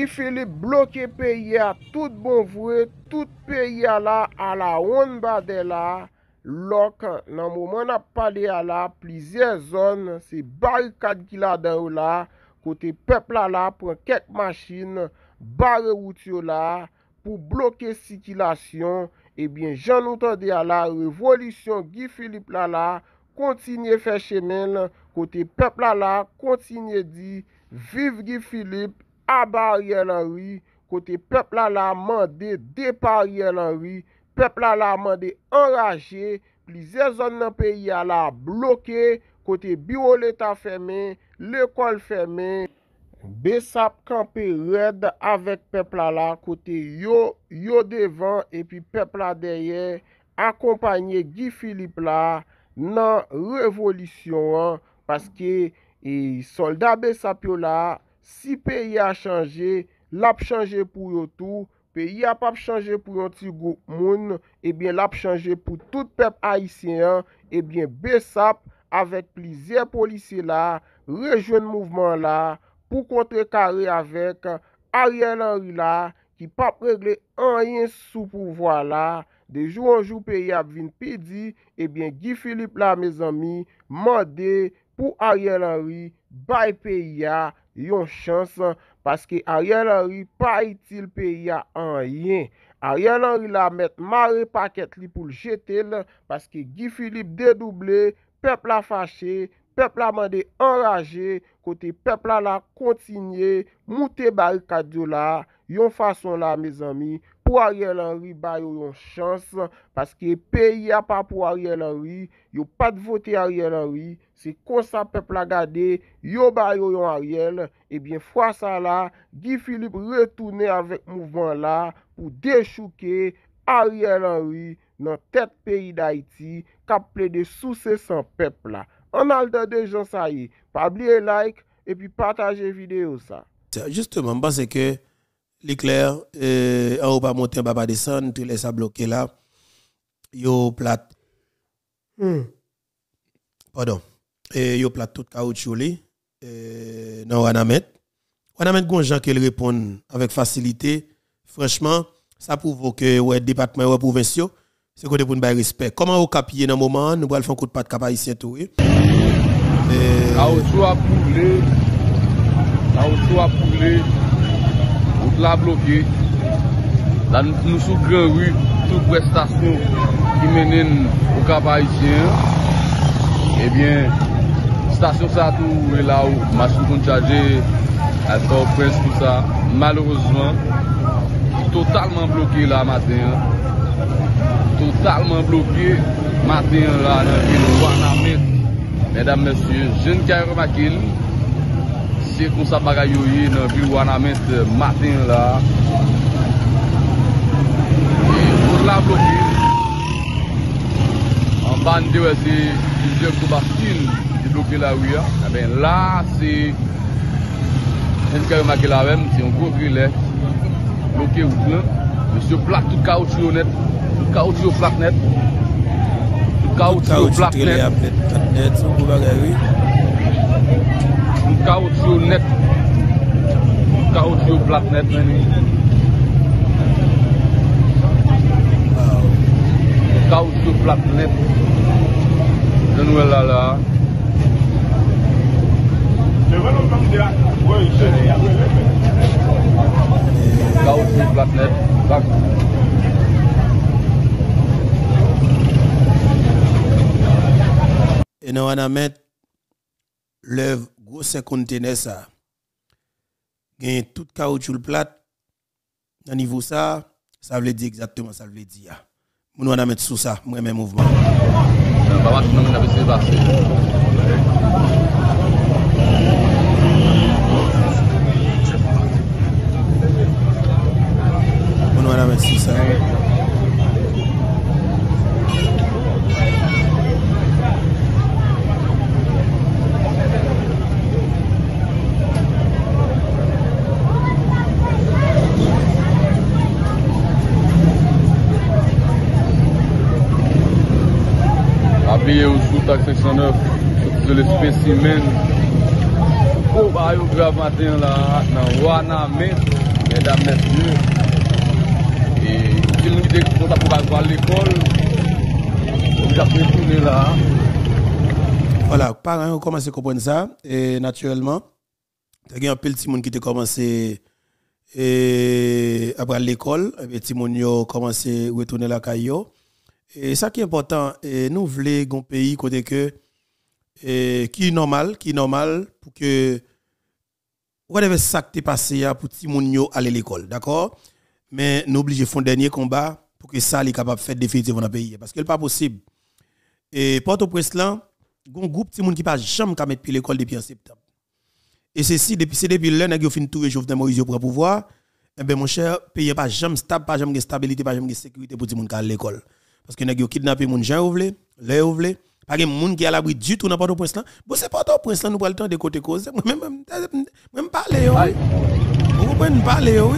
Guy Philippe bloqué pays à tout bon vrai, tout pays à la ronde bade là. Lok, dans le moment où on a parlé à la, plusieurs zones, c'est barricade qui là dans là, côté peuple là, prend quelques machines, barre route là, pour bloquer la circulation. Eh bien, Jean entendait à la révolution Guy Philippe là, continue faire chemin, côté peuple là, continue dit, vive Guy Philippe, à Ariel Henry, côté peuple là, mandé départ Ariel Henry, peuple là, mandé enragé, plusieurs zones dans le pays là bloqué, côté bureau l'État fermé, l'école fermée. Bessap campé red avec peuple là, côté yo devant et puis peuple là derrière, accompagné Guy Philippe là, dans révolution, parce que soldats Bessap là, si pays a changé, l'a changé pour yo tout. Pays a pas changé pour un petit groupe moun, et bien l'a changé pour tout peuple haïtien, et bien Bessap avec plusieurs policiers là, rejoindre mouvement là pour contrecarrer avec Ariel Henry là qui pas régler rien sous pouvoir là. De jour en jour pays a vinn pidi, et bien Guy Philippe là mes amis, mandé pour Ariel Henry bay pays a yon chance parce que Ariel Henry pas utile pays a en rien. Ariel Henry la met marre paquet li pour le jeter parce que Guy Philippe dédoublé, peuple a fâché, peuple a mandé enragé, côté peuple la continuer monter barricade là, yon façon là mes amis pour Ariel Henry ba yon chance parce que pays a pas pour Ariel Henry, yo pas de voter Ariel Henry, c'est comme ça peuple a gardé, yo ba yon Ariel, et bien fois ça là, Guy Philippe retourner avec mouvement là pour déchouquer Ariel Henry dans tête pays d'Haïti, cap plaide sous ses sans peuple là. On a le temps de gens ça y est, pas oublier like et puis partager vidéo ça. Justement, parce que l'éclair, en haut pas monter, en bas pas descendre, tu laisses ça bloquer là, yo plate. Pardon. Yo plate tout caoutchouc li, dans Wanamet. Wanamet gon gens qui répondent avec facilité. Franchement, ça prouve que ouais département ouais provinciaux, c'est côté pour nous bailler respect. Comment au capier dans moment, nous allons faire un coup de patte cap haïtien tout. Caoutchouc a poulé. Caoutchouc a poulé. Route la bloquée. Là nous sous grand rue, toute prestation qui mène au cap haïtien. Eh bien, station ça tout est là où machine qu'on charger à Port Prince tout ça. Malheureusement, totalement bloqué là matin. Totalement bloqué matin là dans ville Wanamet. Mesdames, messieurs, je ne sais pas c'est comme ça bagaille yoye dans ville Wanamet matin là. Et pour la bloquer en bande c'est plusieurs Bastille qui bloqué la rue. Eh bien là c'est je ne sais pas même c'est un gros grille bloqué route là. Monsieur plaque tout caoutchouc net, tout caoutchouc plaque net. Tout caoutchouc plaque net. Tout caoutchouc net. Tout caoutchouc plaque net. Tout caoutchouc plaque net. Je nous là là. Caoutchouc plaque net. Et nous allons mettre le gros conteneur ça. Gagne tout caoutchouc plate. Dans niveau ça, ça veut dire exactement ça veut dire. Nous allons mettre sous ça, moi même mouvement. Nous allons mettre sous ça. Appuyez au sous-taxe 609 sur le spécimen. Oh, bah, il y a un grave matin là, dans Wanamet. mesdames, messieurs, et si nous disons qu'on va voir l'école, nous avons tourné là. Voilà, parents ont commencé à comprendre ça, et naturellement, il y a un peu de monde qui a commencé après l'école, et petit monde a commencé à retourner la caillou. Et ça qui est important, nous voulons un pays côté que qui est normal pour que whatever ça qui est passé pour petit monde aller à l'école, d'accord? Mais nous obligés de faire un dernier combat pour que ça soit capable de faire définitivement dans le pays parce que c'est pas possible. Et Port-au-Prince là, un groupe de monde qui pas jamais mettre pied l'école depuis en septembre. Et c'est depuis là que fin tout Jovenel Moïse pour pouvoir, eh ben mon cher, pays pas jamais stable, pas jamais de stabilité, pas jamais de sécurité pour tout monde qui à l'école. Parce que nèg yo kidnapper moun gens ouvlé, les ouvlé, pas gen moun qui à l'abri du tout dans Port-au-Prince là. Bon c'est Port-au-Prince là nous pral le temps de côté cause. Même parler oui. Vous pouvez parler oui.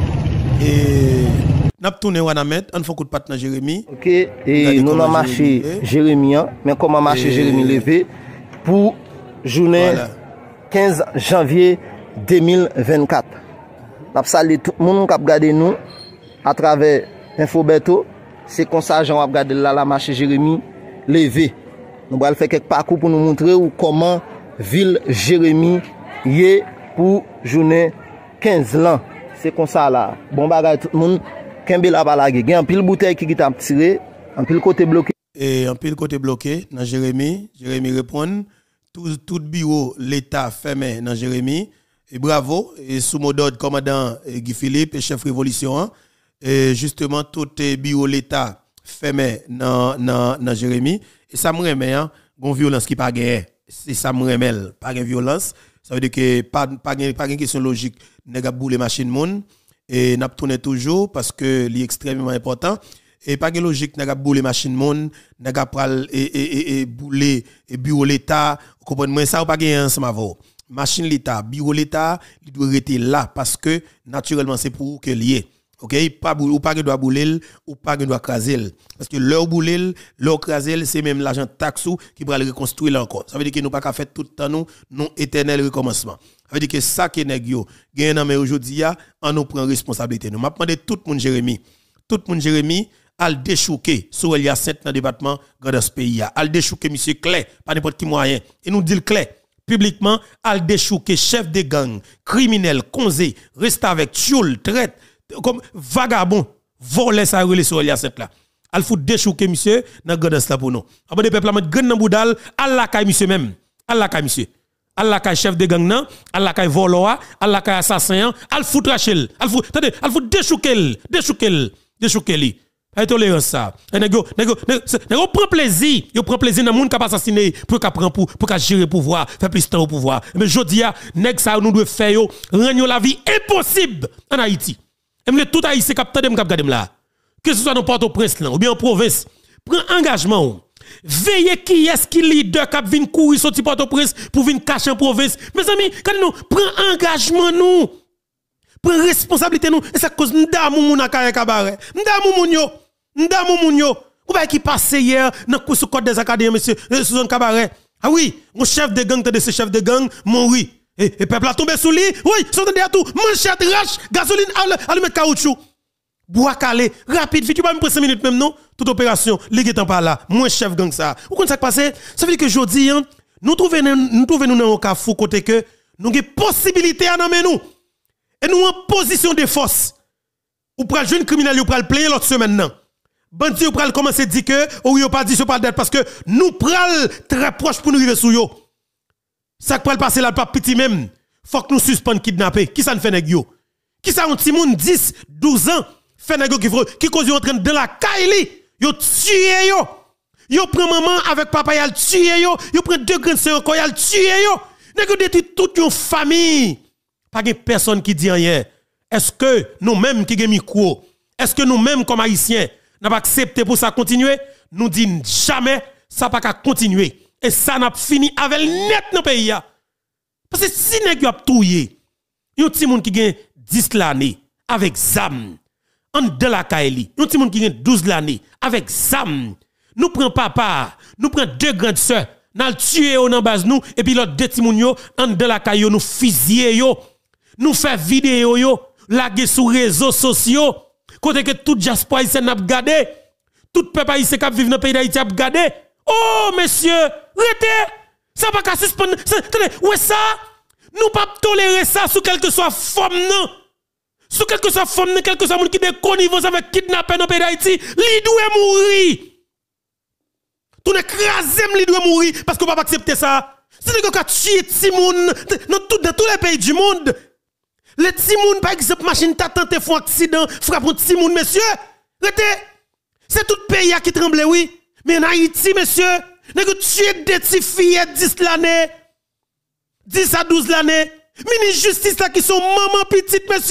Et n'a tourné Wanamet, on faut coup de patte dans Jérémy. OK, et nous avons marché Jérémy, mais comment marcher Jérémy levé pour journée 15 janvier 2024. N'a salué tout le monde qui a regardé nous à travers Infobeto. C'est comme ça Jean va regarder là la marché Jérémy levé. Nous allons faire quelques parcours pour nous montrer comment ville Jérémy est pour journée 15 ans. C'est comme ça là. Bon bagage tout le monde kembe la balage. Il y a un pile bouteille qui t'a tiré, un pile côté bloqué. Et un pile côté bloqué dans Jérémy répond tout bureau l'État fermé dans Jérémy et bravo et sous mot d'ordre commandant Guy Philippe et chef révolution. Et justement tout bureau l'État fermé dans Jérémy et ça me remet gon violence qui pas gagné c'est ça me remet pas de violence ça veut dire que pas une question logique nèg a boule machine monde et n'a tourner toujours parce que c'est extrêmement important et pas de logique nèg a boule machine monde nèg a pral et bouler et bureau l'État comprendre moi ça pas gagner ensemble avec machine l'État bureau l'État il doit rester là parce que naturellement c'est pour que lié. OK, pas ou pas doit bouler ou pas doit craser parce que leur bouler, leur craser c'est même l'argent taxe qui va le reconstruire encore. Ça veut dire que nous pas qu'à faire tout le temps nous éternel recommencement. Ça veut dire que ça que nèg yo gagne mais aujourd'hui on nous prend responsabilité. Nous m'a demandé tout le monde Jérémy al déchouquer sur Elia 7 dans département grand pays al déchouquer monsieur Clé pas n'importe qui moyen et nous dit le Clé publiquement al déchouquer chef de gang criminel Konzé reste avec Tchoul traite comme vagabond voler ça relé sur Elia 7 là al fout déchouquer monsieur dans grand là pour nous après des peuple mettre gang dans boudal Allah kay monsieur même Allah kay monsieur Allah kay chef de gang nan Allah kay voloa Allah kay assassin al fout rachel al fout attendez al fout déchouquer li pas tolérance ça nego prend plaisir dans monde qui a assassiné pour qu'a prend pour qu'a gérer pouvoir faire plus temps au pouvoir mais jodi a nèg ça nous doit faire yo rendre la vie impossible en Haïti et tout haïtien capteur de m'gade là que ce soit dans Port-au-Prince ou bien en province prend engagement veillez qui est-ce qui leader qui vient courir sorti Port-au-Prince pour venir cacher en province mes amis quand nous prend engagement nous prend responsabilité nous et ça cause ndamou moun akaya cabaret ndamou moun yo ou pas qui passe hier dans code des académies monsieur sous un cabaret ah oui mon chef de gang de ce chef de gang mon oui et peuple a tombé sous lui oui sont derrière tout manchette rache gasoline allumer caoutchouc bois calé rapide vite tu pas me prendre 5 minutes même non toute opération ligue temps pas là moi chef gang ça ou quand ça passé ça veut dire que jodi nous trouvons nous dans un cas fou côté que nous avons possibilité à nommer nous et nous en position de force ou pral jeune criminel ou pral player l'autre semaine non bandi ou pral commencer dire que ou yo pas dit ce pas d'être parce que nous pral très proche pour nous arriver sous yo ça pral passer là pas petit même faut que nous suspend kidnapper qui ça ne fait nèg yo qui ça un petit monde 10 12 ans fait nèg qui cause en train de la caille yo tuer yo prend maman avec papa y a tuer yo prend deux grandes sœurs encore y a tuer yo nèg détruit toute une famille pas de personne qui dit rien est-ce que nous mêmes qui gen micro est-ce que nous mêmes comme haïtiens n'a pas accepté pour ça continuer nous dit jamais ça pas qu'à continuer et ça n'a fini avec net dans pays parce que si nèg yo a touyer yon ti moun qui gen 10 l'année avec zam en de la kaeli yon ti moun qui gen 12 l'année avec zam nous prend papa nous prend deux grandes sœurs n'a tuer yo dans base nous et puis l'autre deux ti moun yo en de la kaeli nous fusiller yo nous faire vidéo yo lagué sur réseaux sociaux, côté que tout diaspora haïtien n'a regardé, tout peuple haïtien qui vit dans le pays d'Haïti a regardé. Oh, monsieur, arrêtez! Ça va pas suspendre. Attendez, ouais, ça, nous pas tolérer ça sous quelque soit forme, non. Sous quelque soit forme, non, quelque soit monde qui est connivence avec kidnappé dans le pays d'Haïti, li doit mourir. Tout écrasé, li doit mourir parce qu'on va pas accepter ça. C'est que quand tuer Timoun dans tous les pays du monde, les Timoun, par exemple, machine t'a tenté font accident, frappe Timoun, monsieur. C'est tout pays qui tremble, oui. Mais en Haïti, monsieur, nous tuer des petits filles 10 l'année, 10 à 12 l'année. Mini justice là qui sont maman petite, monsieur.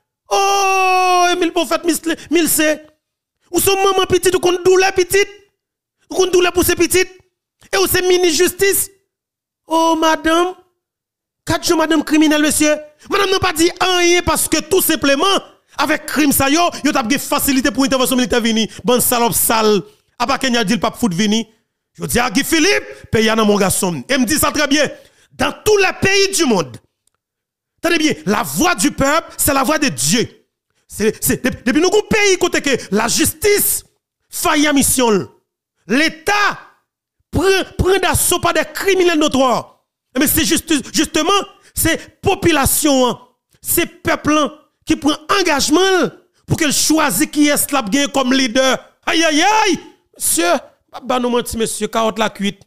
Oh, Emile Prophète, Milse. Ou sont maman petite, ou qu'on douleur petite. Ou qu'on douleur pour ces petites. Et ou c'est mini justice. Oh, madame. 4 jours, madame criminelle, monsieur. Madame n'a pas dit rien parce que tout simplement, avec crime ça yo t'a une facilité pour intervention militaire vini. Bonne salope sale. A pas Kenya dit le pape foot vini. Je dis à Guy Philippe, pays dans mon garçon. Et me dit ça très bien. Dans tous les pays du monde. Tenez bien, la voix du peuple, c'est la voix de Dieu. Depuis nous pays côté que la justice faillit à mission. L'État prend d'assaut par des criminels notoires. Mais c'est justement ces populations, ces peuples qui prennent engagement pour qu'elle choisisse qui est là comme leader. Aïe aïe aïe, monsieur, pas nous mentir monsieur, carotte la cuite.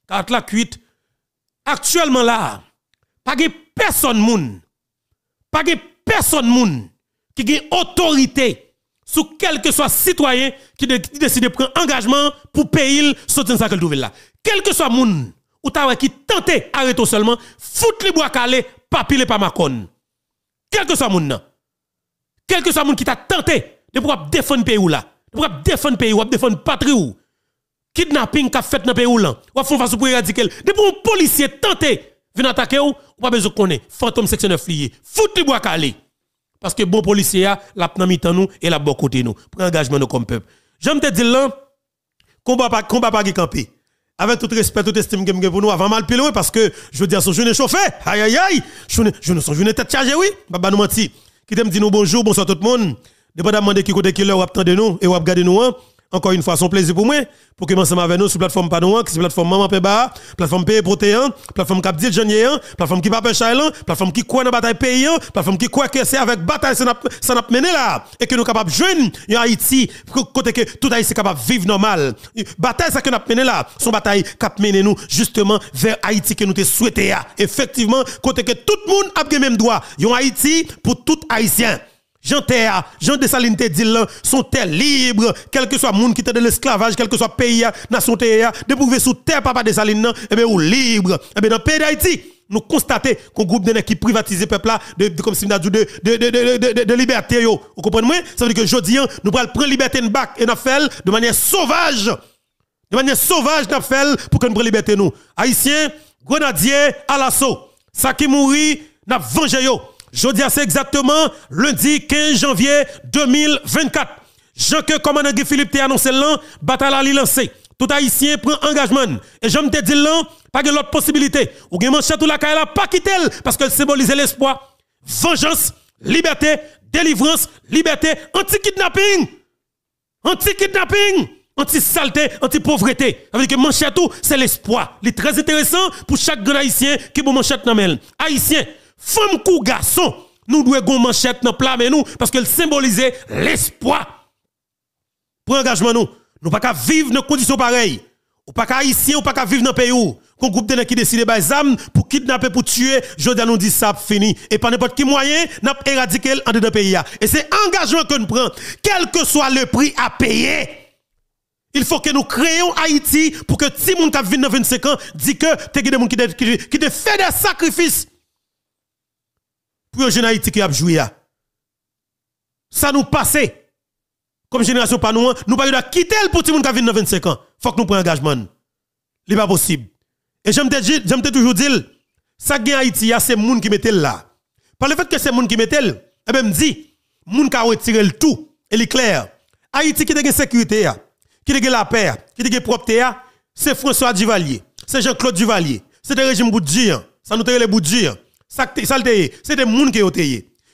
Actuellement là, pas de personne moun. Pas de personne moun qui a autorité sur quel que soit citoyen qui décide de prendre engagement pour payer sortir ça que trouve là. Quel que soit moun ou ta qui tente arrêter seulement, fout les bois calé, pas piler pas macon. Quel que soit moun quel que soit moun qui t'a tenté de pouvoir défendre pays ou là, de pouvoir défendre pays ou défendre patrie ou kidnapping qu'a fait dans pays ou là, ou font face pour éradiquer. Depuis un policier tenté venir attaquer ou pas besoin de connaître fantôme section 9 lié. Fout les bois calé. Parce que bon policier a la pnamitan nous et la bon côté nous. Pour engagement nous comme peuple. J'aime te dire là combat pas camper. Avec tout respect, tout estime que pour nous avant mal pile parce que je veux dire son journée chauffé. Aïe aïe aïe. Je son journée tête chargée oui. Pas nous mentir. Qui t'aime dire nous bonjour, bonsoir tout le monde. Dépendamment de qui côté qui l'heure ou attendez nous et ou regarder nous. Encore une fois, son plaisir pour moi, pour que ensemble avec nous sur plateforme Panouan, qui est plateforme Maman Peba, plateforme Pays Protéan, plateforme Cap dit Janien, plateforme qui Papa Chailan, plateforme qui croit dans la bataille paysan, plateforme qui croit que c'est avec bataille ça n'a mené là, et que nous capables de joindre en Haïti, côté que tout Haïti est capable de vivre normal. Bataille ça que nous mené là, son bataille cap mené nous justement vers Haïti que nous te souhaité. Effectivement, côté que tout le monde a le même droit, en Haïti pour tout Haïtien. Jean Dessalines te dit là, sont terre libre, quel que soit monde qui était de l'esclavage, quel que soit pays, nation terre, de pouvoir sous terre papa Dessalines, et bien ou libre. Et bien dans le pays d'Haïti, nous constatons qu'on groupe de qui privatise le peuple là, comme si nous avons de liberté yo. Vous comprenez moi? Ça veut dire que jodi nous prenons prendre liberté de bac et nous faisons de manière sauvage. De manière sauvage nous faisons pour que nous prenions liberté nous. Haïtiens, grenadiers à l'assaut. Ça qui mourit, n'a vengé yo. Jodi c'est exactement lundi 15 janvier 2024. Jean que commandant Guy Philippe t'a annoncé là, bataille à lancé. Tout haïtien prend engagement et j'aime te dire là, pas de l'autre possibilité. Ou gen manchette ou la caille là pas quitter parce qu'elle symbolise l'espoir, vengeance, liberté, délivrance, liberté, anti-kidnapping. Anti-kidnapping. Anti-saleté, anti-pauvreté. Ça veut dire que manchette tout, c'est l'espoir. Il est très intéressant pour chaque grand haïtien qui bon manchette nan mel. Haïtien, femme ou garçon, nous devons gon manchette dans plat mais nous parce qu'elle symbolise l'espoir. Pour engagement nous pas qu'à vivre dans conditions pareilles. Ou pas qu'à haïtien ou pas qu'à vivre dans pays où qu'on groupe de qui décide par armes pour kidnapper pour tuer, Jordan nous dit ça fini et pas n'importe qui moyen n'a éradiquer en dedans pays et c'est engagement que nous prenons quel que soit le prix à payer. Il faut que nous créions Haïti pour que si moun qui vient dans 25 ans dit que t'es des moun qui te fait des sacrifices pour jeune Haïti qui a joué. Ça nous passe comme génération pas nous pas quitter pour ti moun qui vient dans 25 ans. Faut que nous prenions engagement. C'est pas possible. Et j'aime te toujours dire ça gagne Haïti c'est moun qui mettent là. Par le fait que c'est moun qui mettent et ben me dit moun qui a retiré le tout et est clair. Haïti qui a une sécurité qui a la paix, qui a propreté, c'est François Duvalier, c'est Jean-Claude Duvalier, c'est le régime Boudjian, ça nous tire les Boudjian, c'est des gens qui ont été.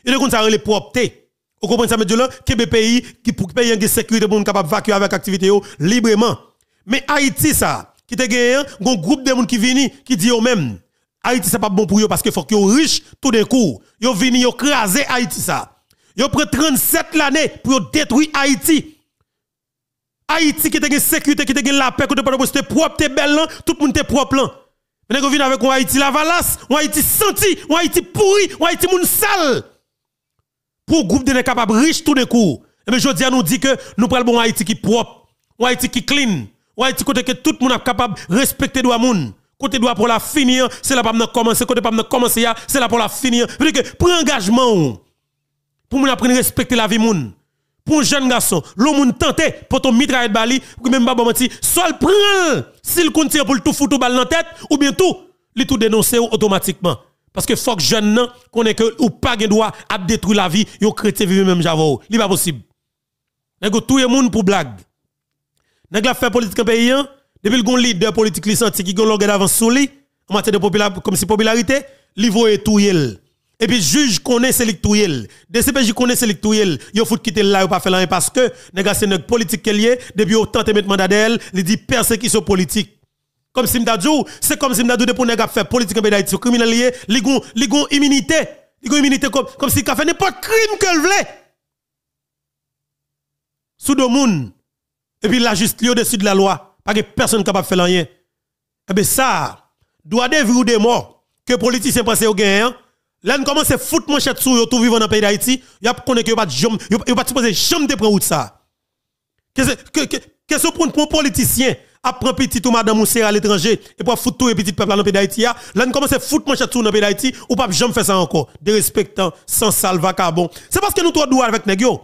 Il est ça les propreté. Vous comprenez ça, monsieur là? Que pays qui pour payer une sécurité pour nous capable vacuer avec activité librement. Mais Haïti ça, qui te gagné, un groupe de monde qui vini qui dit eux même Haïti c'est pas bon pour eux parce que faut que riche tout d'un coup. Yo vini yo craser Haïti ça. Yo prend 37 l'année pour détruire Haïti. Haïti qui te gagne sécurité, qui te gagne la paix, qui te pas de propre, te belle là, tout le monde te propre là. Mais vous venez avec un Haïti lavalasse, un Haïti senti, un Haïti pourri, un Haïti moun sale. Pour groupe de capables riches tout d'un coup. Et bien je dis à nous dit que nous prenons bon Haïti qui propre, un Haïti qui clean, un Haïti côté que tout le monde est capable de respecter droit moun. Côté droit pour la finir, c'est là pour commencer, côté pas commencer, c'est là pour la finir. Parce que prends engagement pour moun apprendre à respecter la vie moun. Pour un jeune garçon, l'homme moun tenté pour ton mitraille de bali, ou même pas bon menti, soit prend s'il continue pour le tout foutre balle dans tête ou bien tout, il tout dénoncer automatiquement. Parce que faut que jeune nan connaît que ou pas gen droit à détruire la vie, yo chrétien vivre même javo. Li pas possible. Nèg tout le monde pour blague. Nèg la fait politique en pays depuis le gon leader politique li senti qui gon longueur d'avance sur lui en matière de popularité comme si popularité, li voye tout yel. Et puis juge connaît c'est lictouyel. DCPJ connaît c'est lictouyel. Yo faut quitter là ou pas faire rien parce que nèg c'est notre politique qu'elle est depuis autant de mettre mandat d'elle, il dit persécution politique. Comme si m'ta dit c'est comme si m'ta dit pour nèg faire politique en d'Haïti criminel lié, li gon immunité, comme si qu'a fait n'importe crime qu'elle voulait. Sous de moun. Et puis la justice au-dessus de la loi, pas que personne capable faire rien. Eh ben ça doit de vie ou de mort que politiciens pensent au gain. Là, on commence à foutre manchette sous yo tout vivant dans le pays d'Haïti. Il y a connaît que pas supposé jamais de prendre route ça. Qu'est-ce pour un politicien à prendre petit ou madame ou à l'étranger et pour foutre tout et petit peuple dans le pays d'Haïti là, on commence à foutre manchette sous dans le pays d'Haïti ou pas jamais faire ça encore. De respectant sans salva carbon. C'est parce que nous trois doux avec nèg yo.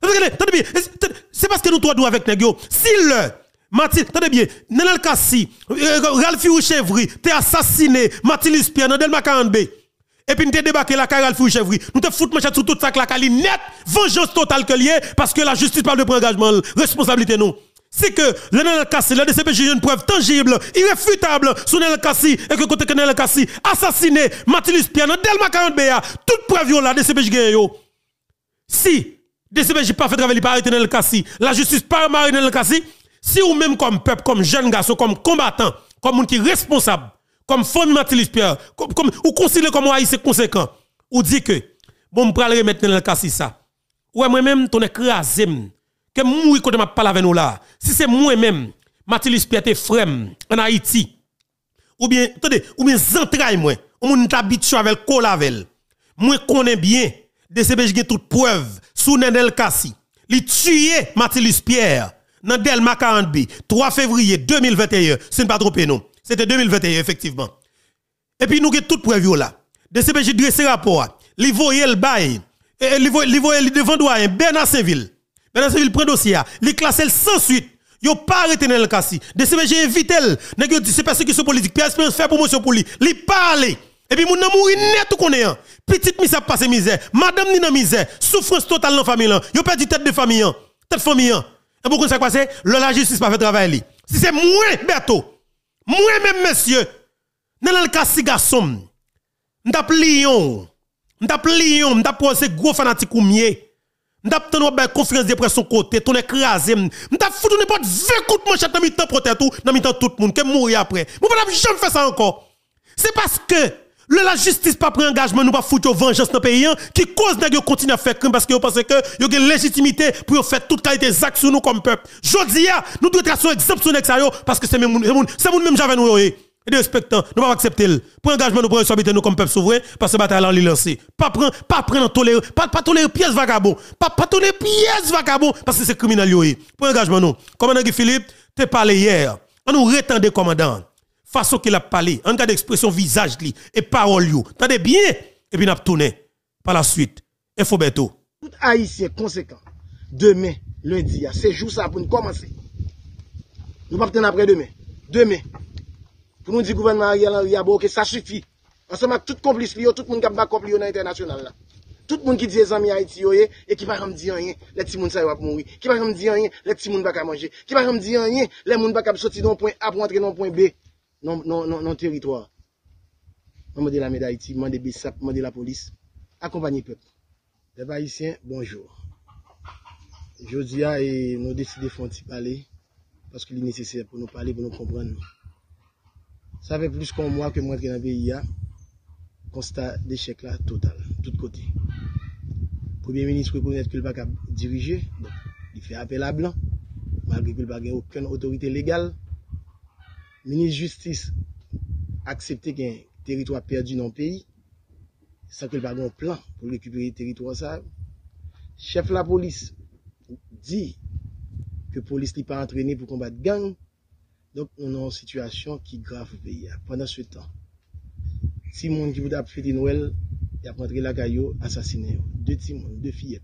C'est parce que nous trois doux avec nèg yo. Si le Mathilde, attendez bien, Nenel Kassi, Ralphi ou Chevry, t'es assassiné, Mathilde Pierre dans Delma 40B. Et puis nous te débarqué la carrière Ralphi ou Chevry. Nous te fout manchette sur tout ça que la cali net, vengeance totale que lié parce que la justice parle de prendre engagement, responsabilité non. C'est que le Nenel Kassi, le DCPJ une preuve tangible, irréfutable sur Nenel Kassi et que côté que Nenel Kassi assassiné Mathilde Pierre dans Delma 40B, toute preuve là DCPJ gagne yo. Si DCPJ pas fait travail par arrêter Nenel Kassi, la justice pas arrêter Nenel Kassi. Si ou même comme peuple, comme jeune garçon, comme combattant, comme monde qui est responsable, comme famille Mathilde Pierre, ou considéré comme haïtien conséquent, ou dit que, bon, je vais remettre dans le cas ça. Ouais, moi-même, ton écrasé, que moi, quand je parle avec nous là, si c'est moi-même, Mathilde Pierre, t'es frère en Haïti, ou bien, attendez, ou bien, entrailles moi, ou mon habitué avec le col avec moi, connais bien, DCPJ j'ai toute preuve, sous Nenel Kassi, il tué Mathilde Pierre, dans Delma 40B, 3 février 2021, c'est pas trompé non. C'était 2021 effectivement. Et puis nous avons toute preuve là. DCPJ dressé rapport, li voye le bail, li voye devant doyen Bernard Saint-Ville. Bernard Saint-Ville prend dossier, li classé sans suite. Yo pas arrêté dans le cas si. DCPJ invite elle, nèg yo dit c'est persécution politique, Pierre Espérance fait promotion pour lui. Li parle. Et puis moun nan mouri net tout connaît. Petite mise a passé misère, madame ni dans misère, souffrance totale dans famille là. Yo perdu tête de famille, tête famille. Et pourquoi ça passe? La justice pas fait travail. Si c'est moi, Berto, moi-même, monsieur, dans le cas de garçon, m'tap lion, m'tap posé gros fanatique ou mieux. M'tap tenu ba conférence de presse son côté, ton écrasé, m'tap foutu n'importe 20 coups de manchette dans mi temps protège tout, dans mi temps tout le monde, que mourir après. Moi pas jamais faire ça encore. C'est parce que la justice pas pris engagement, nous pas foutre vengeance dans le pays, qui cause de continuer à faire crime parce que vous pensez que vous avez une légitimité pour faire toute qualité d'actes sur nous comme peuple. Je dis, nous devons traiter exemple sur nous parce que c'est même j'avais nous et de respectant, nous pas accepter. Pour engagement, nous prenons responsabilité nous comme peuple souverain parce que la bataille là, on lancé. Pas prendre tolérer pièces vagabond, pas tolérer pièces vagabond parce que c'est criminel. Pour engagement, nous. Commandant Guy Philippe, tu parlé hier. On nous retendait commandant. Façon qu'il a parlé, en cas d'expression visage li et parole yo. Tendez bien et puis n'a tourné par la suite. Info Beto. Tout haïtien conséquent. Demain, lundi, c'est jour ça pour nous commencer. Nous pas après demain. Demain. Pour nous dire gouvernement Ariel Henry que ça suffit. Ensemble avec tout complice li yo, tout le monde qui va back dans l'international là. Tout le monde qui dit les amis Haïti yo et qui va me dire rien, les petits moun ça va mourir. Qui va me dire rien, les petits moun va manger. Qui va me dire rien, les moun va sortir d'un point A pour entrer dans point B. Non territoire. On m'a dit la médaille d'Haïti, on m'a dit BISAP, on m'a dit la police. Accompagner le peuple. Les Haïtiens, bonjour. Aujourd'hui, nous décidons de faire parler parce qu'il est nécessaire pour nous parler, pour nous comprendre. Ça fait plus qu'un mois que moi, dans le pays, constat d'échec là, total, de tous côtés. Premier ministre reconnaît qu'il ne peut pas diriger, donc il fait appel à blanc, malgré qu'il n'a aucune autorité légale. Ministre de Justice accepté qu'il y a un territoire perdu dans le pays, sans qu'il n'y ait pas un plan pour récupérer le territoire. Ça. Chef de la police dit que la police n'est pas entraînée pour combattre gang. Donc, on est en situation qui est grave au pays. Pendant ce temps, si monde qui voudrait fêter Noël, il a rentré la caillou, assassiné. 2 timons, 2 fillettes.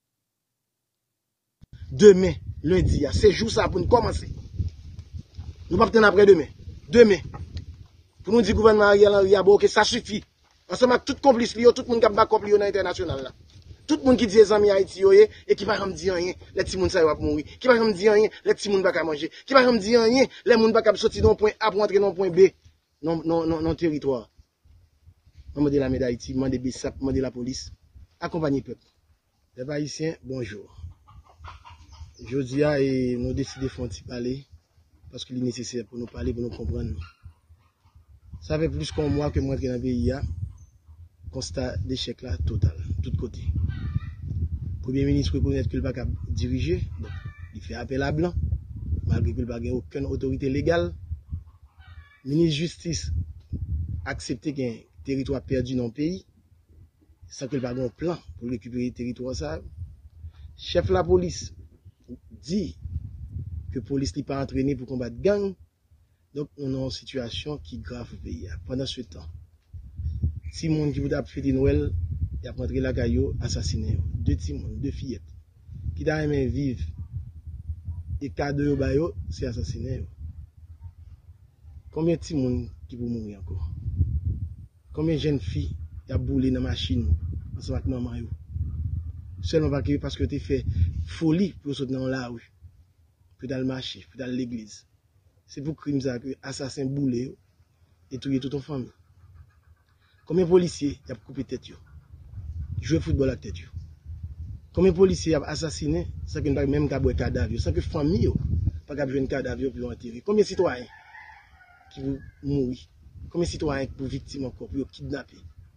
Demain, lundi, c'est jour ça pour nous commencer. Nous ne pouvons pas après-demain. Demain. Pour nous dire que le gouvernement Ariel Henry a que ça suffit. Ensemble avec tout complice, tout le monde qui a back up dans l'international. Tout le monde qui dit les amis Haïti et qui ne va pas dire rien, les petits gens vont mourir. Qui ne va pas dire rien, les petits gens ne vont pas manger. Qui ne va pas dire rien, les gens ne vont pas sortir d'un point A pour entrer dans le point B, dans le territoire. Je demande la médaille d'Haïti, je demande BISAP, je demande la police. Accompagnez le peuple. Les Haïtiens, bonjour. Aujourd'hui, nous décidons de faire parler parce qu'il est nécessaire pour nous parler, pour nous comprendre. Ça fait plus qu'un mois que moi, dans le pays, constat d'échec là, total, de tous côtés. Premier ministre reconnaît qu'il ne peut pas diriger, donc il fait appel à blanc, malgré qu'il n'a aucune autorité légale. Ministre de Justice accepté qu'il y a un territoire perdu dans le pays, sans qu'il n'y ait pas un plan pour récupérer le territoire. Ça. Chef de la police dit que la police n'est pas entraînée pour combattre gang. Donc, on est en situation qui est grave au pays. Pendant ce temps, si le monde qui voudrait fêter Noël, il a rentré la caillou, assassiné. 2 timons, 2 fillettes. Qui t'a aimé vivre et cadeau bayo, c'est assassiné. Combien de timons qui vont mourir encore? Combien de jeunes filles qui ont boulé dans la machine ensemble avec maman? Seulement parce que tu fait folie pour sauter dans la rue, pour dans le marché, pour dans l'église. C'est pour crimes que assassin boulé et tuer toute ton famille. Combien de policiers ont coupé tête? Jouer football avec tête? Combien de policiers ont assassiné sans qu'ils n'aient même pas de cadavre? Sans que famille n'ait pas de cadavre pour l'enterrer? Combien de citoyens qui vont mourir? Combien de citoyens pour victimes encore, pour kidnapper?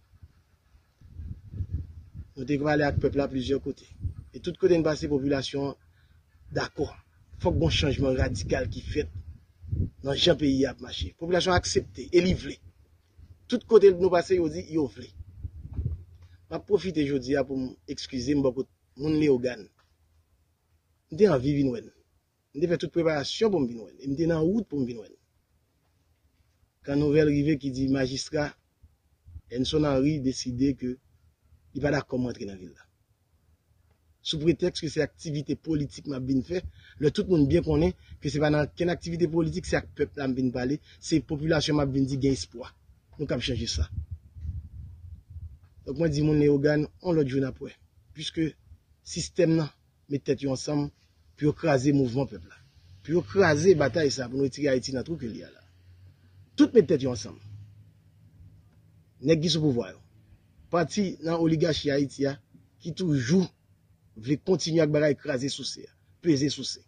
Nous devons aller avec le peuple à plusieurs côtés. Et tout côté de la population, d'accord. Il faut qu'il y ait un changement radical qui fait dans le pays à marcher. La population acceptée et livrée. Tout côté de nous passer, ils disent, ils ont voulu. Je profite aujourd'hui pour m'excuser, mon Léogan. Je suis en vie de Noël. Je fait toute préparation pour me venir. Je suis en route pour me venir. Quand nouvelle arrivée qui dit magistrat, Enson Henry décidé que il va d'accord entrer dans la ville. Sous prétexte que c'est activité politique m'a bien fait, le tout le monde bien connaît que c'est pas dans quelle activité politique, c'est le peuple m'a bien parlé, c'est la population m'a bien dit gain espoir. Nous avons changer ça. Donc moi dis mon Néogan, on l'autre jour après, puisque système là met tête ensemble pour écraser le mouvement peuple là. Pour écraser la bataille ça pour nous tirer Haïti dans tout que il y a là. Toutes met tête ensemble. Nèg qui sous pouvoir. Parti dans l'oligarchie Haïti qui toujours veut continuer à écraser sous ça, peser sous ça.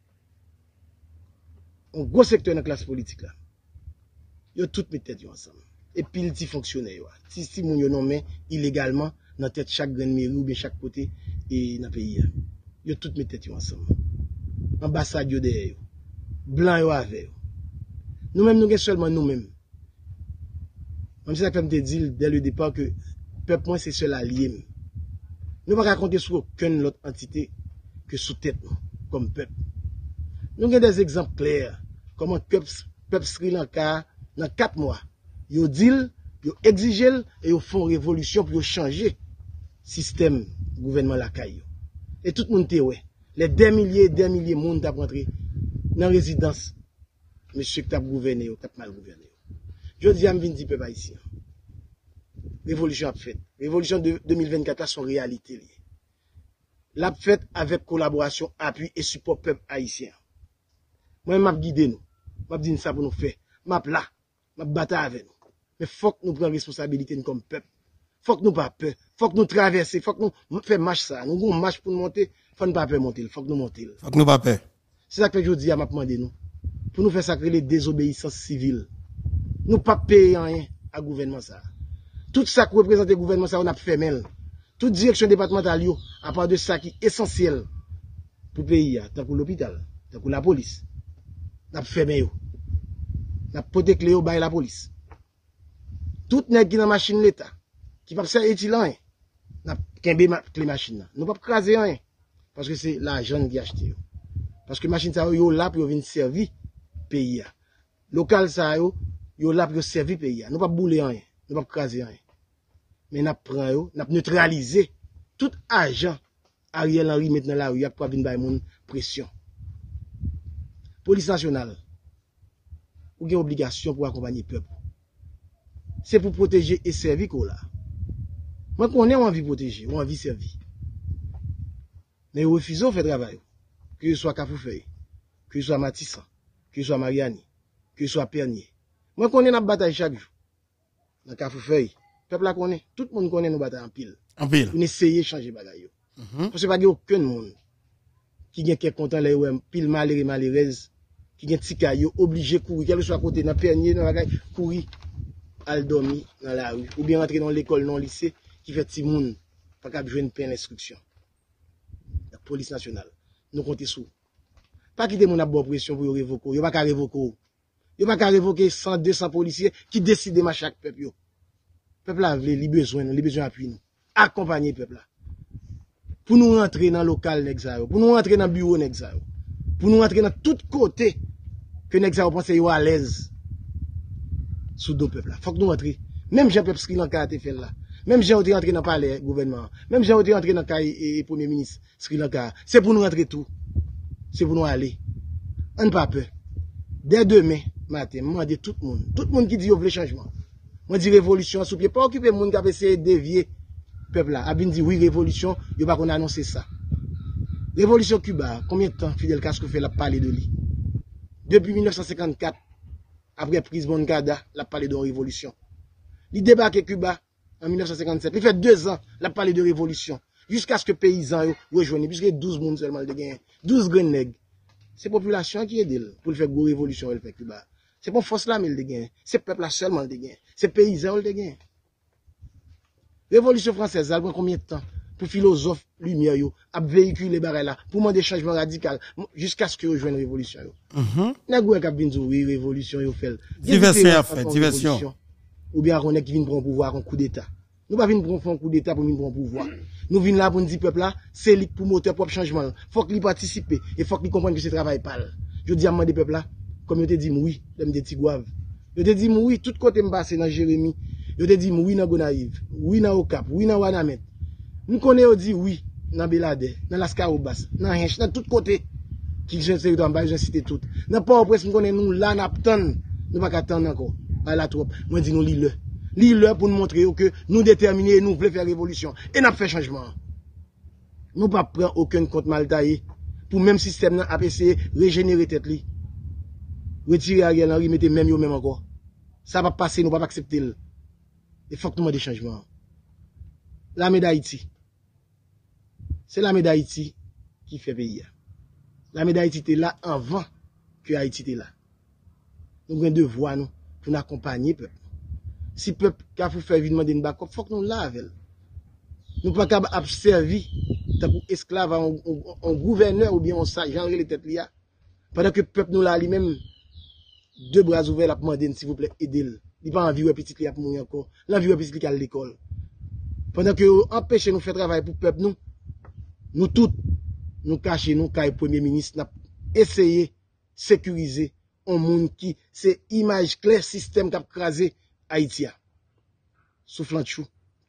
Un gros secteur dans la classe politique là. Yo tout met tête ensemble. Et puis les petits fonctionnaires si moun yo nommé illégalement dans tête chaque grande mairie ou bien chaque côté et dans pays. Yo tout met tête ensemble. Ambassade yo derrière. Blanc yo avec. Nous-mêmes nous seulement nous-mêmes. Même si ça fait me dire dès le départ que peuple moi c'est seul allié. Nous ne pouvons pas compter sur aucune autre entité que sous tête nous, comme peuple. Nous avons des exemples clairs. Comment peuple Sri Lanka, dans 4 mois, ils disent, ils exigent et ils font révolution pour changer le système gouvernement la caille. Et tout le monde est ouais. Les des milliers de monde qui rentré dans la résidence. Monsieur qui a gouverné, qui a mal gouverné. Je dis à me dire peuple haïtien. Révolution a fait. Révolution de 2024 a son réalité. L'a fait avec collaboration, appui et support peuple haïtien. Moi, je guide nous. Je dis ça pour nous faire. Je là. Je bataille avec nous. Mais il faut que nous prenions responsabilité comme peuple Faut que nous pas peur. Faut que nous traverser. Faut que nous fassions marche ça. Nous avons marche pour nous monter. Faut nous pas peur monter. Faut que nous monter. Faut que nous pas peur. C'est ça que je dis à m'a demandé nous. Pour nous faire sacrer les désobéissances civiles. Nous pas payer rien à gouvernement ça. Tout ça qui représente le gouvernement ça, on a fait mal. Toute direction départementale, à part de ça qui est essentiel pour le pays, tant que l'hôpital, tant que la police, on a fait mal. On a protégé les by la police. Tout nèg qui dans machine l'État, qui ne peut pas utile rien, on a kembe les machines. Nous ne pouvons pas craser rien. Parce que c'est l'argent qui a acheté. Parce que les machines, sont là pour venir servir le pays. Local, ça, yo là pour servir le pays. Nous ne pouvons pas bouler rien. Nous ne pouvons pas craser rien. Mais nous prenons, nous neutralisé tout argent Ariel Henry maintenant là, il y a pour venir une pression. Police nationale, ou une obligation pour accompagner le peuple. C'est pour protéger et servir là. Moi, qu'on ait envie de protéger, ou envie de servir. Mais refusons de faire travail. Que ce soit Cafoufeuille, que ce soit Matissan, que ce soit Mariani, que ce soit Pernier. Moi, qu'on ait une bataille chaque jour. Dans Cafoufeuille, le peuple là connaît, tout le monde connaît nos batailles en pile. En pile. Pour essayer de changer bagaille. Parce que pas aucun monde qui est content les pile malheureux malheureuse qui est petit caillou obligé de courir quel que soit côté dans Pernier dans bagaille courir al dormir dans la rue ou bien entrer dans l'école dans le lycée qui fait petit monde pas capable jouer une peine d'instruction. La police nationale nous comptons sur pas quitter mon abord pression pour révoquer yo pas qu'à révoquer yo pas qu'à révoquer 100 200 policiers qui décident de chaque peuple yo peuple là veut li besoin appui nous accompagner peuple là pour nous rentrer dans le local Nexayo, pour nous rentrer dans le bureau Nexayo, pour nous rentrer dans tout côté que Nexayo pense yo à l'aise sous deux peuples là. Faut que nous rentrions. Même Jean peuple Sri Lanka a été fait là. Même Jean est rentré dans le palais gouvernement. Même Jean est rentré dans le premier ministre Sri Lanka. C'est pour nous rentrer tout. C'est pour nous aller. On n'a pas peur. Dès demain matin, moi dis tout le monde qui dit yo veut changement. Moi dis révolution sous pied, pas occuper monde qui a essayé de dévier peuple là. Abin dit oui révolution, yo pas qu'on annoncer ça. Révolution Cuba, combien de temps Fidel Castro fait la parler de lui? Depuis 1954, après prise Moncada, la parlé de révolution. Il débarque Cuba en 1957. Il fait 2 ans, la parlé de révolution. Jusqu'à ce que les paysans rejoignent, puisque 12 monde seulement de gain. 12 grands nègres. C'est la population qui aide pour faire une révolution, elle fait Cuba. C'est pas force là, mais le gain. C'est le peuple là seulement le gain. C'est les paysans le gain. Révolution française, elle prend combien de temps pour philosophe lumière à véhiculer les barres là, pour demander changement radical, jusqu'à ce que rejoigne la révolution N'a pas qu'à venir oui, révolution fait. Diversion. Ou bien on est qui vient prendre pouvoir en coup d'état. Nous pas venir prendre un coup d'état pour venir prendre pouvoir. Nous venons là pour dire peuple là, c'est lui pour moteur propre changement. Faut qu'il participe et faut qu'il comprenne que ce travail parle. Je dis à moi des peuples là, comme je te dis oui, dem des tigouaves. Je te dis oui, tout côté me passer dans Jérémie. Je te dis oui dans Gonaïve, oui dans Okap, oui dans Wanamet. Nous connaissons dit oui dans Belade, dans Lascarobas, dans Hench, dans tout côté qui sont territoire en cité tout. Dans Port-au-Prince, nous connaissons nous là n'attend, nous pas attendre encore. Pas la trop. Moi dis nous lis-le pour nous montrer que nous déterminés, nous voulons faire révolution et n'a fait changement. Nous pas prendre aucun compte mal taillé pour même système a essayé régénérer tête li. Retirer Ariel Henry mettez même yo même encore. Ça va passer, nous pas accepter. Il faut que nous des changements. L'armée d'Haïti. C'est l'armée d'Haïti qui fait pays. L'armée d'Haïti était là avant que Haïti était là. Nous avons un devoir nous, pour nous accompagner le peuple. Si le peuple a fait demander une backup, il faut que nous l'avons. Nous ne pouvons pas observer pour esclave en gouverneur ou bien en sergent les têtes là. Pendant que le peuple nous l'a lui-même, 2 bras ouverts, la demander s'il vous plaît, aidez-le. Il n'a pas envie de petit qui a pour mourir encore. L'envie de petit qui à l'école. Pendant que vous empêchez nous faire travail pour le peuple, nous tous, nous cachons, nous, quand le premier ministre n'a essayé de sécuriser un monde qui, c'est image claire, système qui a crasé Haïti. Soufflant chou,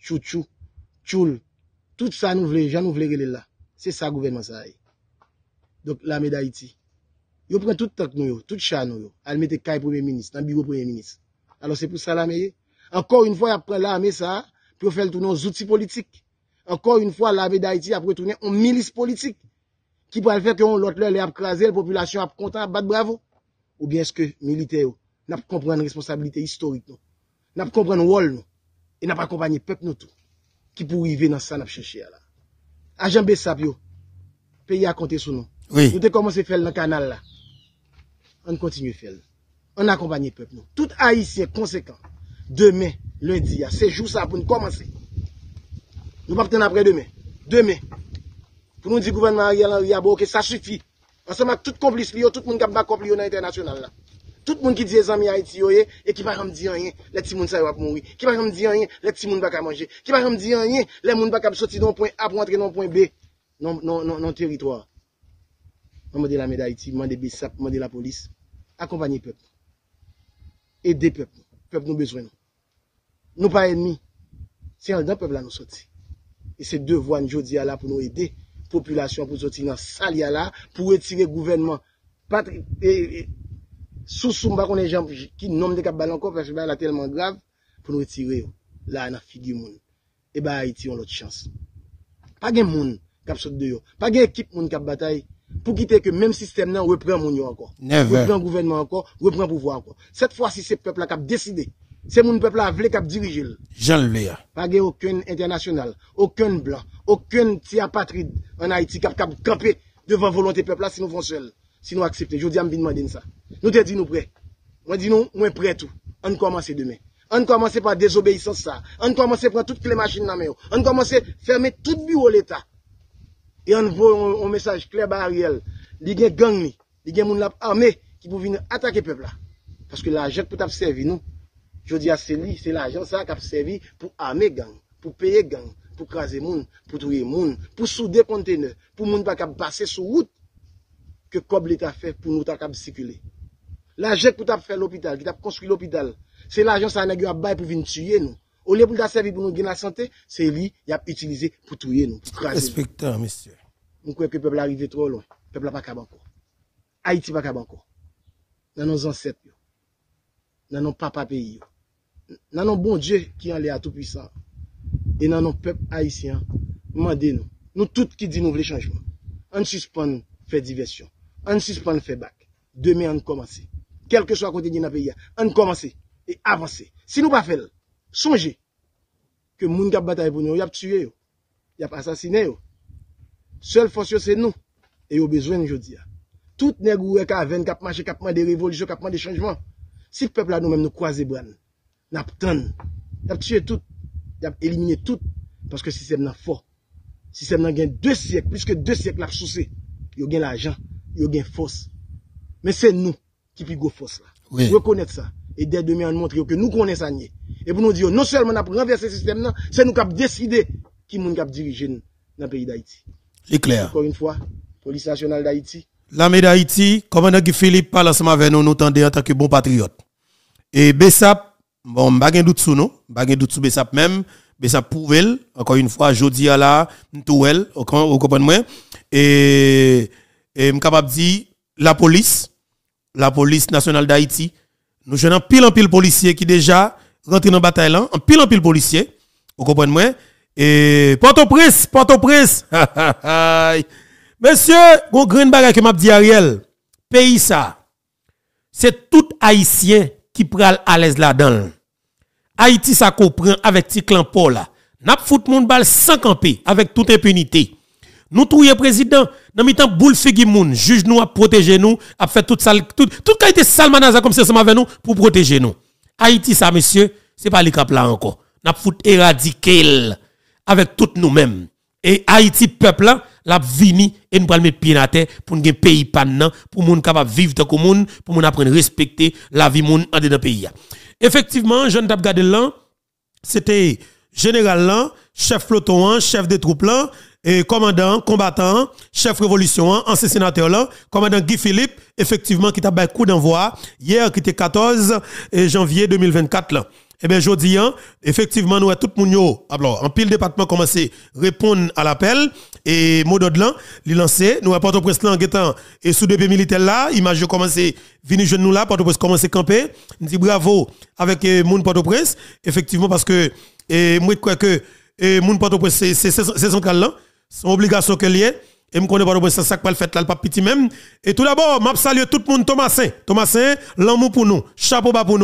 choul. Tout ça, nous voulons, j'en nous voulons là. C'est ça, gouvernement, ça. Donc, l'armée d'Haïti. Yo prend tout le temps nous, tout chat nous, elle mette caille premier ministre, dans le bureau premier ministre. Alors, c'est pour ça l'armée. Encore une fois, après l'armée, ça, pour faire tourner aux outils politiques. Encore une fois, l'armée d'Haïti a retourné en milice politique qui pourrait faire que l'autre les a crasé, la population a content, battre bravo. Ou bien est-ce que militaire n'a pas comprendre responsabilité historique, n'a pas comprendre rôle, et n'a pas accompagné peuple nous tout. qui pour arriver dans ça n'a chercher là. Agent Bessap yo, pays à compter sur nous. Oui. Nous avons commencé à faire dans le canal là. On continue à faire. On accompagne le peuple. Tout haïtien conséquent, demain, lundi, c'est jour ça pour nous commencer. Nous ne pouvons pas après-demain. Demain. Pour nous dire gouvernement Ariel Henry, que ça suffit. Ensemble avec tout complice, tout le monde qui a battu dans l'international là. Tout le monde qui dit les amis Haïti et qui va me dire rien, les petits monde ça va mourir. Qui va me dire rien, les petits monde va manger. Qui va me dire rien, les monde va sortir dans point A pour entrer dans point B. Non territoire. On demande la médaille d'Haïti, demande BISAP, demande la police. Accompagner le peuple. Aider le peuple. Le peuple nous besoin. Nous pas ennemis. C'est un peuple là nous sortir. Et c'est devoir nous dis là pour nous aider la population pour sortir dans salia là pour retirer le gouvernement sous soumba qu'on les gens qui nomment de cap ballon encore parce que là tellement grave pour nous retirer là dans figure moun. Et bah Haïti on l'autre chance. Pas gen moun cap saute de yo, pas gen équipe moun cap bataille pour quitter que même système nan reprend moun yo encore. Reprend gouvernement encore, reprend pouvoir encore. Cette fois-ci c'est peuple là qui a décidé. C'est mon peuple là qui a dirigé. Jean Léa. Pas gen aucun international, aucun blanc, aucun petit apatride en Haïti qui a campé devant volonté peuple là si nous vont seul. Si nous acceptons, je dis à me demander ça. Nous te dit nous prêts. Moi dis nous, moi prêt tout. On commence demain. On commence par désobéissance ça. On commence par toutes les machines dans main. On commence à fermer tout bureau l'État. Et on voit un message clair par Ariel. Il y a gang li, il y a moun armé qui pour venir attaquer peuple là. Parce que l'argent pour t'a servi nous. Je dis à c'est l'argent ça qui a servi pour armer gang, pour payer gang, pour craser moun, pour tuer moun, pour souder conteneur, pour moun pas passer sur route. Que comme l'État fait pour nous capable circuler. L'argent pour t'a fait l'hôpital, qui t'a construit l'hôpital, c'est l'argent ça n'a bail pour venir tuer nous. Au lieu pour t'a servi pour nous gagner la santé, c'est lui il a utilisé pour tuer nous. Inspecteur monsieur. Nous croyons que le peuple arrive trop loin. Le peuple n'a pas capable encore. Haïti pas capable encore. Dans nos ancêtres, dans nos papa pays, dans nos bon Dieu qui en est à tout puissant. Et dans nos peuples haïtiens, demandez-nous. Nous tous qui disent nous voulons changement. On suspend faire diversion. On suspend faire bac. Demain, on commence. Quel que soit côté de notre pays, on commence et avancer. Si nous pas faire, songez que les gens qui ont bataille pour nous, ils ont tué, ils ont assassiné. Seule force, c'est nous. Et ils ont besoin de aujourd'hui. Tout les gens qui ont cap marché, cap des révolutions, cap des changements. Si le peuple a nous-mêmes nous croiser bras, nous avons tué tout, nous avons éliminé tout. Parce que le système est fort. Le système a 2 siècles, plus que 2 siècles, il a souci. Il y a l'argent, il y a force. Mais c'est nous qui pigons force là. Oui. Reconnaître ça. Et dès demain, on montre que nous connaissons ça. Et pour nous dire, non seulement on a renversé ce système, c'est nous qui avons décidé qui nous avons dirigé dans le pays d'Haïti. C'est clair. Encore une fois, police nationale d'Haïti. L'armée d'Haïti, commandant Guy Philippe parle ensemble avec nous, nous tendez en tant que bon patriote. Et Bessap, bon, pas de doute sur nous, pas de doute sur Bessap même. Bessap prouvel, encore une fois, jodi à la, m'touel, vous comprenez moi? Et m'capable dire, la police nationale d'Haïti, nous jeunes en pile policiers qui déjà rentrent dans la bataille là, en pile policiers, vous comprenez moi? Et Port-au-Prince, monsieur, gon green bagay que m'a dit Ariel, pays ça, c'est tout haïtien qui pral à l'aise là-dedans. Haïti ça comprend avec ti clan Paul là. N'a fout moun bal sans camper avec toute impunité. Nous touye président dans mi temps boule figi moun, juge nous a protéger nous, a fait toute qualité salmanaza comme ça avec nous pour protéger nous. Haïti ça monsieur, c'est pas les cap là encore. N'a fout éradiquer avec tout nous-mêmes. Et Haïti peuple là, la vini et nous pral mettre pied à terre pour un pays pannan, pour moun capable vivre tant que moun, pour moun apprendre respecter la vie moun en dedans pays. Effectivement, je ne t'ai gardé là, c'était général là, chef peloton, chef des troupes là, et commandant, combattant, chef révolution, ancien sénateur là, commandant Guy Philippe, effectivement, qui t'a fait coup d'envoi hier, qui était 14 janvier 2024 là. Eh bien, jodi, effectivement, nous, tout le monde, alors, en pile département commencé à répondre à l'appel, et mot d'ordre là, li lancé, nous, à Port-au-Prince là, et sous deux militaires là, image commencé, vini jeune nous là, Port-au-Prince commencé à camper, nous dit bravo avec moun Port-au-Prince, effectivement, parce que, moi, je crois que, moun Port-au-Prince, c'est central là, c'est une obligation que lié, et me connais Port-au-Prince, c'est ça que pas le fait là, le pas petit même, et tout d'abord, m'a salué tout le monde, Thomasin, l'amour pour nous, chapeau bas pour nous.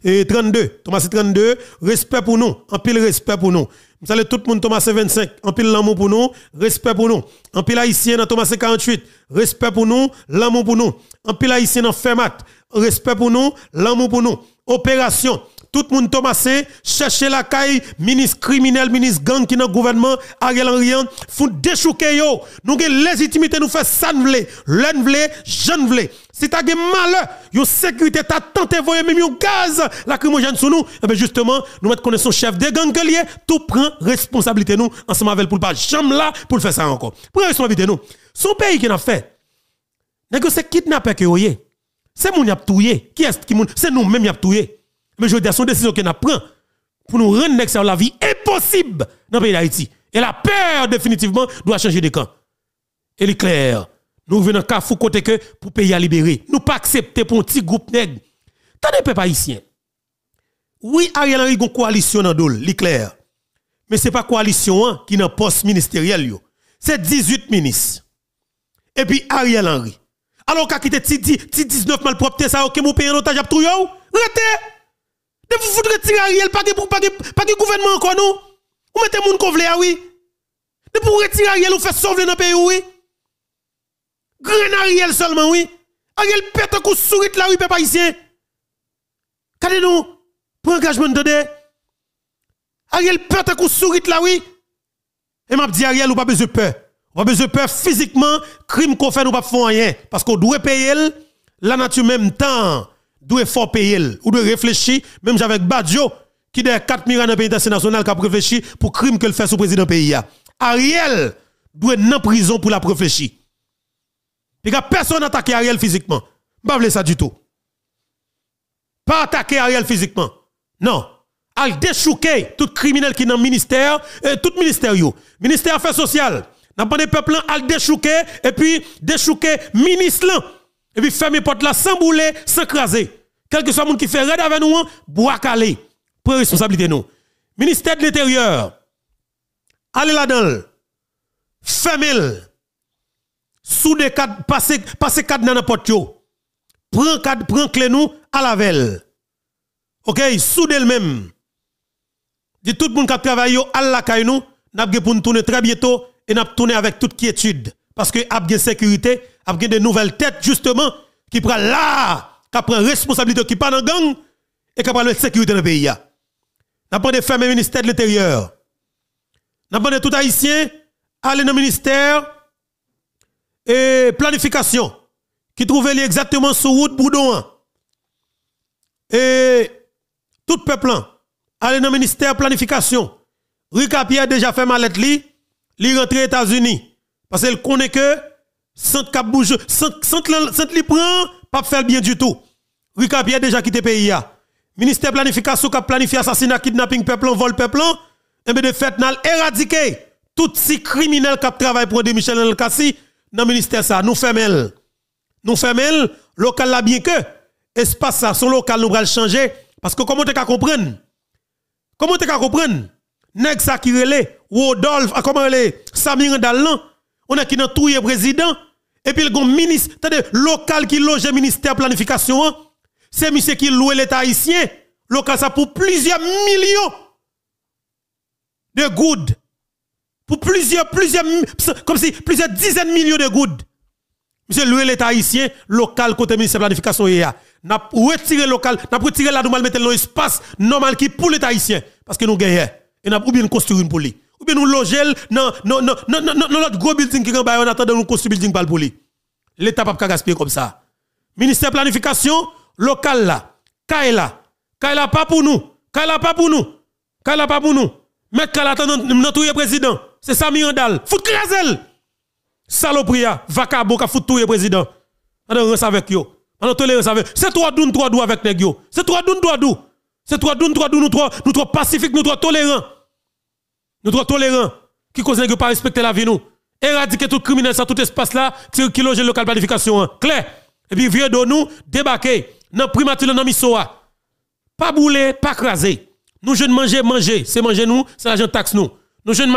32. Thomas 32, respect pour nous, en pile respect pour nous. Salut tout le monde Thomas 25, en pile l'amour pour nous, respect pour nous. En pile haïtien dans Thomas 48, respect pour nous, l'amour pour nous. En pile haïtien dans Fermat, respect pour nous, l'amour pour nous. Opération tout le monde Thomasé, chercher la caille, ministre criminel, ministre gang qui dans le gouvernement, Ariel Henry, font déchouquer yo. Nous avons légitimité, nous faire ça nous voulons, l'un voulons, jeune voulons. Si tu as malheur, yon sécurité, tu as tenté voyer même yon gaz, lacrymogène sur nous, et bien justement, nous mettons connaissance chef de gang que lié, tout prend responsabilité nous, ensemble avec pour pas jamais là, pour le faire ça encore. Prends responsabilité nous. Son pays qui n'a fait, c'est kidnappé que yoye. C'est moun y a touye. Qui est-ce qui moun? C'est nous même y a touye. Mais je veux dire, son décision qu'on a pris pour nous rendre que la vie impossible dans le pays d'Haïti. Et la peur, définitivement, doit changer de camp. Et il est clair. Nous venons à fou côté que pour pays à libérer. Nous pas accepter pour un petit groupe nègre. T'as des peuples haïtiens. Oui, Ariel Henry a une coalition dans dol, il est clair. Mais ce n'est pas coalition qui est dans poste ministériel. C'est 18 ministres. Et puis Ariel Henry. Alors qu'a quitté 19 malpropres, ça, ok, vous payez un otage à tout, arrêtez! De vous foutre retirer Ariel, pas de gouvernement encore, nous. Vous mettez moun qu'on vle, oui. De pour retirer Ariel, vous faites sauver dans le pays, oui. Grand Ariel seulement, oui. Ariel pète un coup sourit là, oui, peuple haïtien. Kade-nous, pour engagement de Ariel pète un coup sourit là, oui. Et m'a dit Ariel, ou pas besoin de peur. On pas besoin de peur physiquement, crime qu'on fait, nous pas faire rien. Parce qu'on doit payer, la nature même temps, doit fort payer, ou doit réfléchir, même avec Badjo, qui a 4 millions dans le pays international, qui a réfléchi pour crime que le fait sous président pays. Ariel doit être en prison pour la réfléchir. Et personne attaque Ariel physiquement. Pas vle ça du tout. Pas attaquer Ariel physiquement. Non. Al déchouquer tout criminel qui est dans le ministère, tout ministère yo. Ministère Affaires sociales. N'a pas des peuples al déchouquer et puis déchouquer ministre là. Et puis fermer porte là sans bouler, sans craser. Quel que soit monde qui fait raid avec nous, bois calé. Pour responsabilité nous. Ministère de l'Intérieur. Allez là-dedans. Fermez. Sous des cadres, passez cadre dans n'importe yo. Prends clé nous à la velle. OK, sous d'elle même. Dit tout le monde qui travaille à la caille nous, n'a pas pour nous tourner très bientôt et n'a tourner avec toute quiétude parce que a bien sécurité, a bien de nouvelles têtes justement qui prend là, qui prend responsabilité qui pas dans gang et qui prend la sécurité dans le pays. N'a pas de fermer ministère de l'Intérieur. N'a pas de tout haïtien aller dans le ministère et planification qui trouve exactement sur route Boudon. Et tout peuple aller dans le ministère planification. Rika Pierre déjà fait malette li rentre aux États-Unis parce qu'elle connaît que centre cap bouge centre li prend pas faire bien du tout. Rika Pierre déjà quitté pays a. Ministère planification qui planifie assassinat, kidnapping peuple, vol peuple, et bien de fait n'a éradiquer tout si criminel qui travaille pour de Michel Elkassi dans le ministère ça nous fermel. Nous fermel local là bien que espace ça son local nous va le changer parce que comment tu ka comprendre? Comment tu ka comprendre? Nèg ça qui relé Rodolphe comment relé Samir Dallan on est qui dans tout président et puis le gon ministre local qui loge ministère planification c'est monsieur qui loue l'état haïtien local ça pour plusieurs millions de good pour plusieurs comme si plusieurs dizaines de millions de good monsieur loue l'état haïtien local côté ministère planification n'a retiré local n'a retiré là nous mal mettre dans espace normal qui pour l'état haïtien parce que nous gagnons et n'a ou bien construire une pour lui ou bien nous loger non l'autre gros building qui en bas on attend nous construire building pour lui l'état pas gaspiller comme ça ministère planification local là Kaila pas pour nous Kaila pas pour nous mettre Kaila attend notre président c'est Samir Andal fout crazel salopria vacabo ka fout tout président on reste avec yo on tolérance avec c'est 3 dou avec nèg yo c'est 3 dou c'est 3 dou nous trop pacifique nous trop tolérant qui cause que pas respecter la vie nous éradiquer tout criminel ça tout espace là qui loge local planification clair et puis vieux de nous débarquer dans primature dans misoa pas bouler pas craser nous jeunes manger c'est manger nous c'est l'argent taxe nous jeunes